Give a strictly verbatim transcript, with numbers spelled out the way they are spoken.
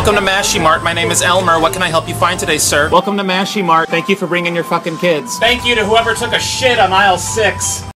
Welcome to Mashy Mart. My name is Elmer. What can I help you find today, sir? Welcome to Mashy Mart. Thank you for bringing your fucking kids. Thank you to whoever took a shit on aisle six.